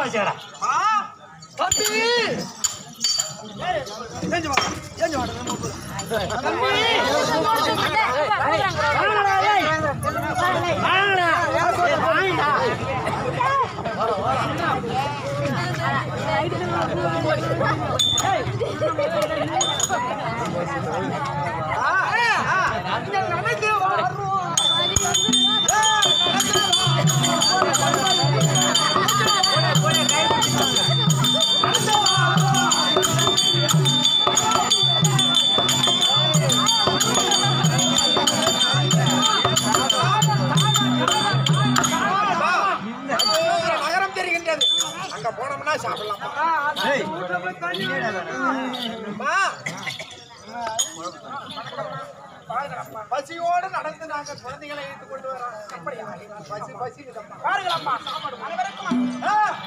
வச்சுக்கடா தம்பி ஏஞ்சு வா ஏஞ்சு வா தம்பி போனோம்னா சாப்பிடலாமா பசியோடு நடந்து நாங்க குழந்தைகளை இழுத்து கொண்டு வரோம் அப்படியா பசி பசி பாருங்களம்மா சாப்பாடு அனைவருக்கும்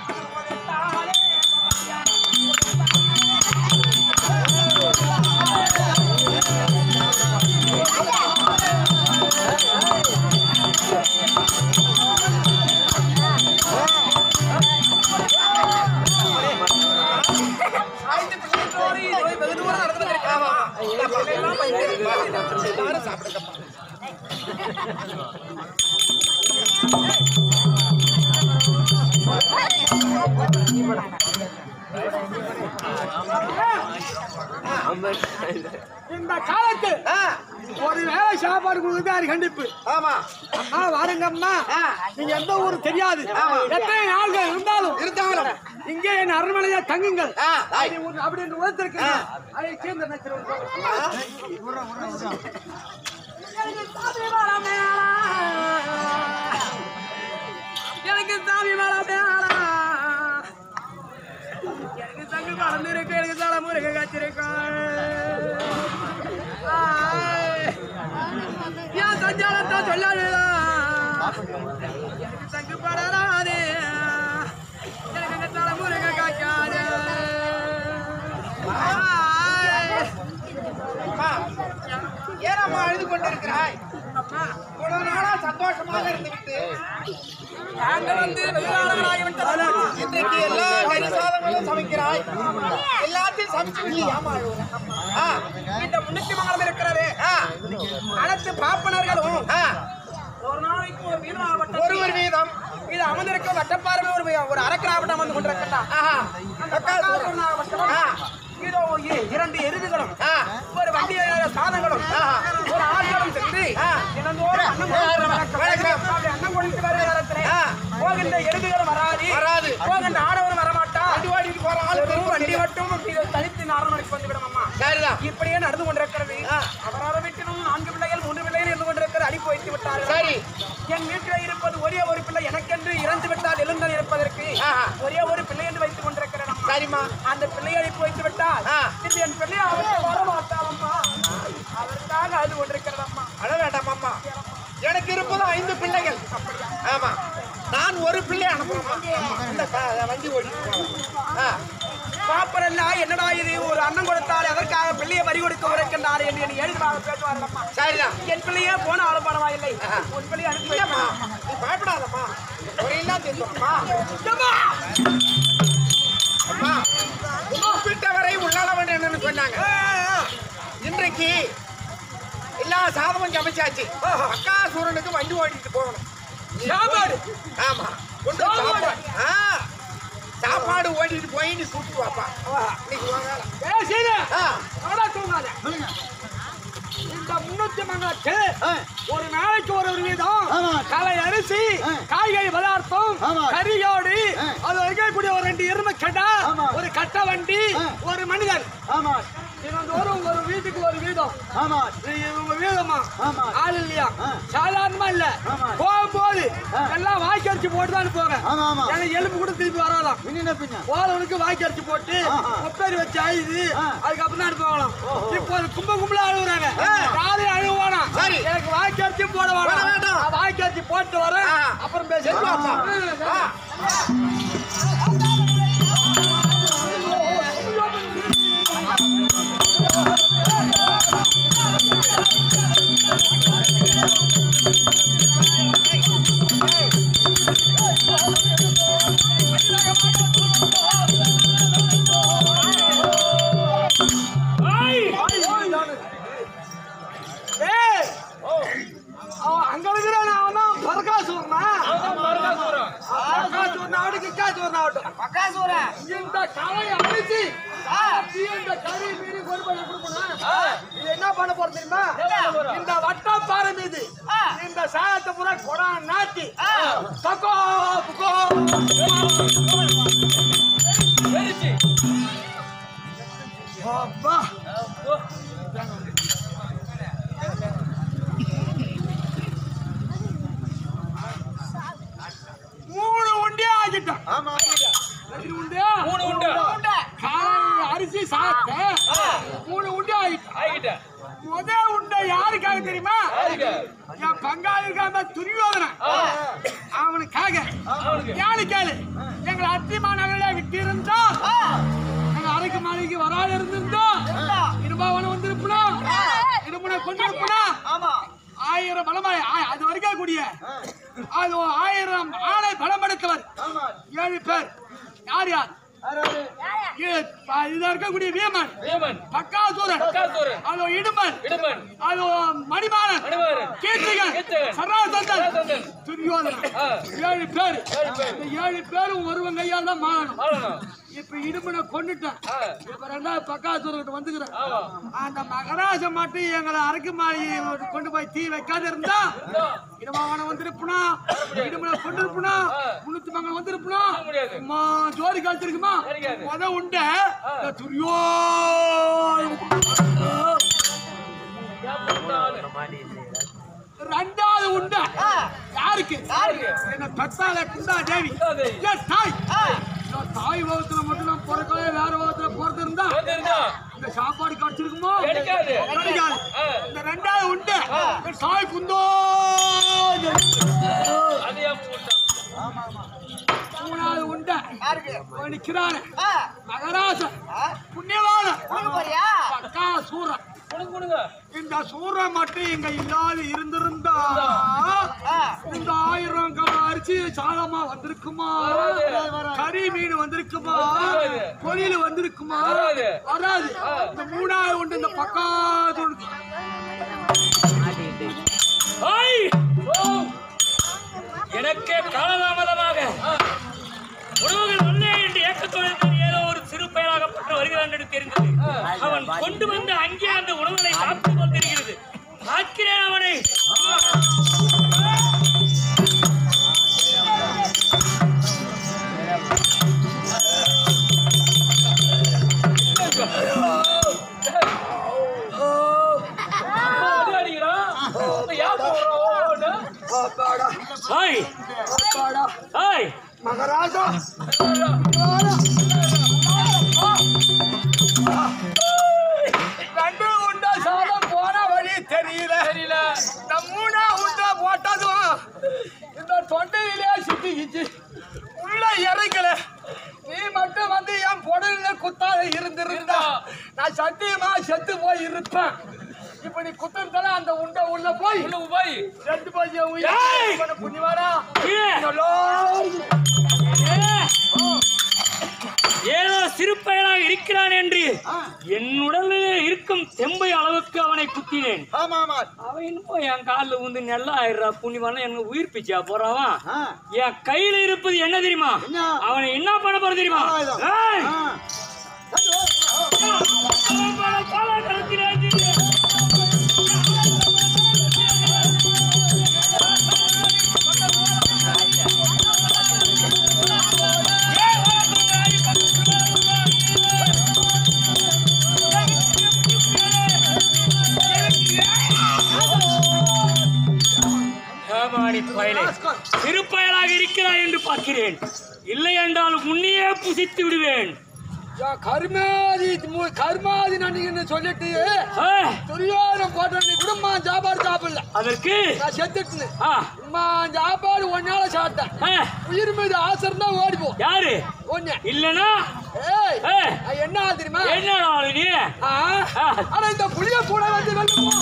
இந்த காலத்து ஒரு வேலை சாப்பாடு கொடுக்குறது கண்டிப்பு. ஆமா அம்மா வாருங்கம்மா, நீங்க எந்த ஊரு தெரியாது, எத்தனை நாள்கள் இருந்தாலும் இங்கே என் அரண்மனையா தங்குங்கள் அப்படின்னு உழைத்திருக்கு. அதை சேர்ந்த எனக்கு சாமி மேல எனக்கு தங்கு வளர்ந்துருக்கு, எனக்கு தலைமுறை காய்ச்சிருக்கேன். ஏன் சஞ்சாலத்தை சொல்லாதுடா, எனக்கு தங்கு படராது, எனக்கு எங்க தலைமுறை காய்க்காது. ஏறாமா அழுது கொண்டிருக்கிறாய்? ஒரு நாளா சந்தோஷமாக இருந்துவிட்டு நாங்கள் வந்து இன்றைக்கு எல்லா கரிசாதங்களும் சமைக்கிறாய், எல்லாத்தையும் சமைச்சு விட்டு ஏமா இந்த முன்னிட்டு மங்கலம் இருக்கிறது. அனைத்து பாப்பனர்களும் ஒரு நாளைக்கு ஒருவர் வீதம் இது அமர்ந்திருக்க வட்டப்பார்வை ஒரு அரக்கராவட்டம் வந்து கொண்டிருக்கா. இதோ 2 எருதுகளும் ஒரு வண்டி சாதங்களும் ஒரு ஆட்களும் சென்று அன்னம் கொடுத்து வருகிற நேரத்திலே போகின்ற எருதுகளும் வராது, போகின்ற ஆடவரும் வரமாட்டா, வண்டி மட்டும் தனித்து அரண்மனைக்கு வந்துவிடும். அம்மா இப்படியே நடந்து கொண்டிருக்கிறது. அவரால் வீட்டிலும் 4 பிள்ளைகள் 3 பிள்ளைகள் இருந்து கொண்டிருக்கிறது. அனுப்பி வைத்து விட்டார்கள். என் வீட்டில் இருப்பது ஒரே ஒரு பிள்ளை, எனக்கென்று இறந்து விட்டால் எழுந்தல் இருப்பதற்கு ஒரே ஒரு பிள்ளை என்று வைத்துக் கொண்டிருக்கிறேன். சரிம்மா, அந்த பிள்ளையை அனுப்பி வைத்து விட்டால் என் பிள்ளை அவருக்கு வர மாட்டாளம்மா, அவருக்காக அழுது கொண்டிருக்கிறது. அம்மா அழ வேண்டாம் அம்மா, எனக்கு இருப்பது 5 பிள்ளைகள். ஆமா, நான் ஒரு பிள்ளை அனுப்புறேன். வண்டி ஓடி பாப்பரெல்லாம் என்னடா இது, ஒரு அண்ணன் கொடுத்தாரு அதற்காக பிள்ளையை வரி கொடுக்க உரைக்கின்றாரு என்று எழுதுவாங்க பேசுவார்களம்மா. சரிதான், என் பிள்ளையே போன ஆள பரவாயில்லை, உன் பிள்ளையை அனுப்பி வைக்கமா, நீ பயப்படாதம்மா, ஒரு எல்லாம் தெரியுமா அம்மா. கூப்பிட்டவரை உள்ளளவன் என்னன்னு சொன்னாங்க. இன்றைக்கு எல்லா சாதமும் சமைச்சாச்சு. அக்காசூரனுக்கு வண்டி ஓட்டிட்டு போகணும் சாப்பாடு. ஆமா, சாப்பாடு ஓட்டிட்டு போய் நீ கூப்பிட்டு வாப்பா. இந்த 300 மங்கலத்து ஒரு நாளைக்கு ஒரு வீதம் கலை அரிசி, காய்கறி பதார்த்தம், கறியோடு அது வைக்கக்கூடிய ஒரு 2 எருமை கடா, ஒரு கட்ட வண்டி, ஒரு மனிதன். தினந்தோறும் ஒரு வீட்டுக்கு ஒரு வீதம். வீதமா ஆள் இல்லையா, சாதாரணமா இல்ல. போகும்போது எல்லாம் வாய்க்கு அரிசி போட்டு தான் போங்க. எனக்கு எலும்பு கூட திருப்பி வராதான். போறவனுக்கு வாய்க்கு அரிசி போட்டு முப்பேரி வச்சு ஆயுது, அதுக்கப்புறம் தான் போகலாம். இப்போ கும்பலா அழுகுறாங்க, யாரையும் அழுவானா, எனக்கு வாய்க்கு அரிசி போட வேணாம், வாய்க்கு அரிசி போட்டு வரேன், அப்புறம் பேச. அங்க இருக்கிறான் அவன் தான் பரகாசூர்னா இந்த கலை அழிச்சு இந்த கறி மீறி கொண்டு இது என்ன பண்ண போறது தெரியுமா? இந்த வட்டம் பாறை மீது இந்த சாயத்தை பூரா கொடா நாட்டி பக்கோ பக்கோ 3 உண்டே ஆகிட்டான். ஆமா அரிசி சாப்பிட்ட 3 உண்டே ஆகிட்டான். முதல் உண்டை யாருக்காக தெரியுமா? என் பங்காளி இருக்காம துரியோதனன் அவனுக்காக. யாரு கேளு, எங்களை அத்திமா நகரில் விட்டு இருந்தோம், எங்க அரைக்கு மாளிகைக்கு வராது இருந்திருந்தோம், இருபாவனம் வந்திருப்பா, இருமுனை கொண்டிருப்பா, 1000 பலமாய் அது வரைக்கும் கூடிய அது 1000 ஆளை பலப்படுத்தவர் 7 பேர். யார் யார்? இருக்கக்கூடிய வீமன், பக்காசூரன், அது இடுமன், அது மணிமாறன், கீர்த்திகன், சராசந்தன், துரியோதனன். 7 பேர். இந்த 7 பேரும் ஒருவன் கையால் தான் மாறணும். இப்ப இடுமனை கொண்டுட்டேன். இப்ப 2வது பக்காசூரன் வந்துக்கிறேன். அந்த மகராஜ மட்டும் எங்களை அரக்கு மாறி கொண்டு போய் தீ வைக்காத இருந்தா இடமாவனம் வந்திருப்பா, இடுமனை கொண்டிருப்பா, முன்னூத்தி மங்கலம் வந்திருப்பா, ஜோடி காய்ச்சிருக்குமா? முத உண்ட துரியோ 2வது உண்ட யாருக்கு? என்ன பெத்தால குண்டா தேவி தாய். தாய் உலகத்துல மட்டும் நான் பிறக்கவே வேற உலகத்துல போறது இருந்தா இந்த சாப்பாடு கிடைச்சிருக்குமோ? கிடைக்காது. இந்த 2வது உண்டு தாய் குந்தோ. 3வது உண்ட நிக்கிறாரு மகராசன் புண்ணியவான பக்காசூரன். இந்த சூரன் மட்டும் இங்க இல்லாது இருந்திருந்தா இந்த 1000 அரிசி சாதமா வந்திருக்குமா? கறி மீன் வந்திருக்குமா? பொரியல் வந்திருக்குமா? வராது. இந்த 3வது உண்டு இந்த பக்காசூரன். எனக்கே காலதாமதமாக உறவுகள் வந்தே என்று ஏக்கத்தோடு ஏதோ ஒரு சிறு பெயராகப்பட்டு வருகிறான் என்று தெரிந்தது. அவன் கொண்டு வந்து அங்கே அந்த உணவுகளை சாப்பிட்டு கொண்டிருக்கிறது. பார்க்கிறேன் அவனை. மகராஜா ரெண்டு உண்டா சாதம் போன வழி தெரியல. இந்த 3வது உண்டா போட்டதும் இந்த தொண்டையிலே சிக்கிச்சு உள்ள இறங்கல. நீ மட்டும் வந்து என் பொடல குத்தாத இருந்திருந்தா நான் சத்தியமா செத்து போய் இருப்பேன். இப்ப நீ குத்துறதால அந்த உண்டை உள்ள போய் செத்து போய் புண்ணியவாடா ஏதோ சிறுப்பயனாக இருக்கிறான் என்று என் உடலில் இருக்கும் தெம்பை அளவுக்கு அவனை குத்தினேன். அவன் போய் என் காலில் வந்து நெல்லா ஆயிடுறா புண்ணியவான எனக்கு உயிர் பிச்சா போறான். என் கையில இருப்பது என்ன தெரியுமா? அவனை என்ன பண்ண போற தெரியுமா? சிறுப்பயலாக இருக்கிறாய் என்று பார்க்கிறேன். இல்லை என்றால் உன்னையே புசித்து விடுவேன். கர்மாதி நன்றின்னு சொல்லிட்டு துரியோதனன் போட்ட குடும்பம் சாப்பாடு சாப்பிடல. அதற்கு நான் செத்துட்டு சாப்பாடு ஒன்னால சாப்பிட்டேன். உயிர் மீது ஆசரம் தான் ஓடிப்போம். யாரு ஒண்ணு இல்லனா என்ன ஆள் தெரியுமா? என்ன ஆளு நீ? ஆனா இந்த புளிய கூட வந்து வெல்லுமோ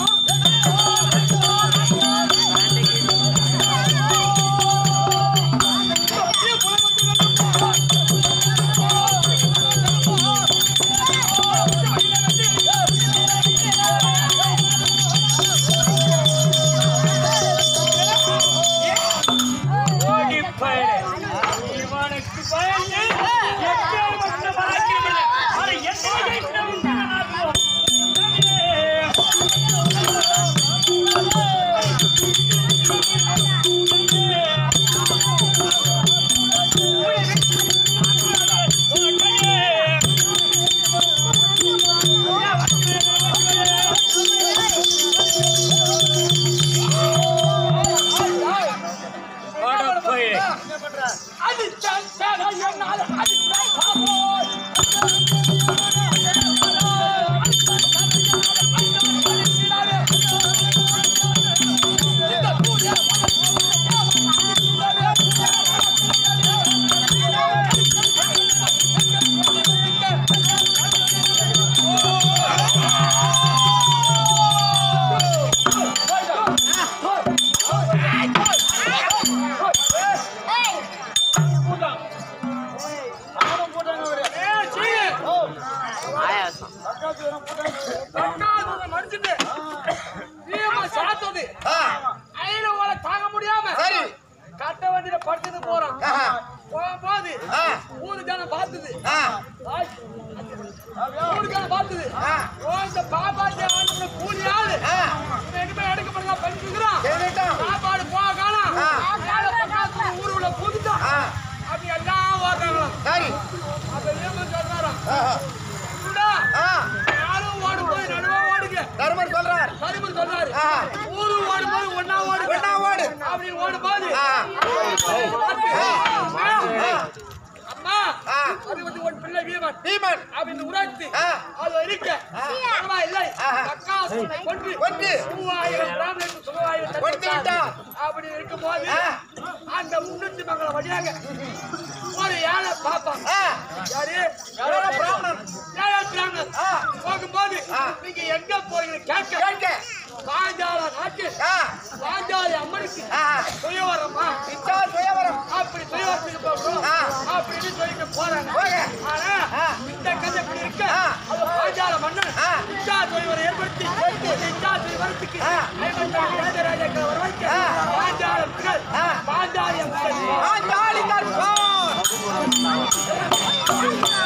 கட்ட வண்டியில படுத்துட்டு போறான் போகும்போது ஊருக்கான பார்த்தது ஊருக்கான பார்த்தது இந்த பாப்பாத்தி ஆளுங்க கூலி ஆளு எதுவுமே எடுக்கப்படுறா பண்ணிக்கிறான் சாப்பாடு போக காணும் ஊருக்குள்ள புதுதான் அப்படி எல்லாம் ஓடுறாங்களாம் அப்ப ஏன் சொல்றாராம் யாரும் ஓடும் போது நடுவா ஓடுங்க தருமர் சொல்றாரு ஊரு ஓடும் போது ஒன்னா ஓடு அப்படின்னு ஓடும் போது அம்மா அது வந்து ஒரு பிள்ளை வீமன் அப்படின்னு உரைத்து அது இருக்க இல்லை அக்கா கொண்டு 3000 பிராமணனுக்கு சுகவாயுவை அப்படி இருக்கும் போது அந்த முன்னூத்தி மங்கள வழியாக ஒரு ஏழை பாப்பான் யாரு பிராமணன் போகும்போது நீங்க எங்க போய் கேட்க பாஞ்சால நாட்டு பாஞ்சாலி அம்மனுக்கு சுயவரமா அப்படி சுயவரத்துக்கு போகணும் அப்படின்னு சொல்லிட்டு போறாங்க. ஆனா இந்த கதை எப்படி இருக்கு? அது பாஞ்சால மன்னன் இச்சா சுயவரம் ஏற்படுத்தி இச்சா சுயவரத்துக்கு ராஜராஜாக்களை வர வைக்க பாஞ்சால மக்கள் பாஞ்சாலி அம்மன்